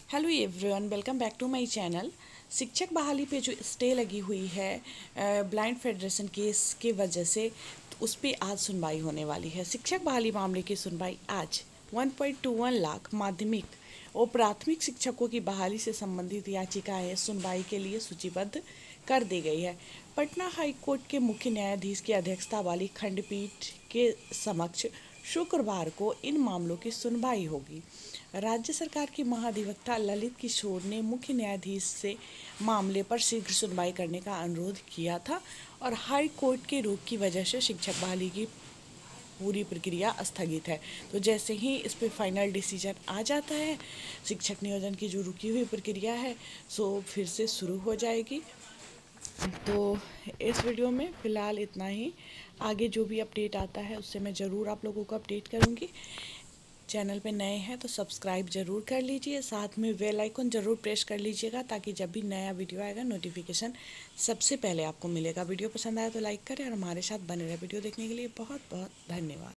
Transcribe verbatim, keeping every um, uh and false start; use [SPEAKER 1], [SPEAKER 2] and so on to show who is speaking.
[SPEAKER 1] Hello everyone, welcome back to my channel. शिक्षक बहाली पे जो स्टे लगी हुई है ब्लाइंड फेडरेशन केस के वजह से, तो उस पर आज सुनवाई होने वाली है। शिक्षक बहाली मामले की सुनवाई आज एक पॉइंट दो एक लाख माध्यमिक और प्राथमिक शिक्षकों की बहाली से संबंधित याचिकाएं सुनवाई के लिए सूचीबद्ध कर दी गई है। पटना हाई कोर्ट के मुख्य न्यायाधीश की अध्यक्षता वाली खंडपीठ के समक्ष शुक्रवार को इन मामलों की सुनवाई होगी। राज्य सरकार के महाधिवक्ता ललित किशोर ने मुख्य न्यायाधीश से मामले पर शीघ्र सुनवाई करने का अनुरोध किया था और हाई कोर्ट के रोक की वजह से शिक्षक बहाली की पूरी प्रक्रिया स्थगित है। तो जैसे ही इस पर फाइनल डिसीजन आ जाता है, शिक्षक नियोजन की जो रुकी हुई प्रक्रिया है सो फिर से शुरू हो जाएगी। तो इस वीडियो में फ़िलहाल इतना ही। आगे जो भी अपडेट आता है उससे मैं ज़रूर आप लोगों को अपडेट करूँगी। चैनल पे नए हैं तो सब्सक्राइब ज़रूर कर लीजिए, साथ में बेल आइकन ज़रूर प्रेस कर लीजिएगा ताकि जब भी नया वीडियो आएगा नोटिफिकेशन सबसे पहले आपको मिलेगा। वीडियो पसंद आया तो लाइक करें और हमारे साथ बने रहे। वीडियो देखने के लिए बहुत बहुत धन्यवाद।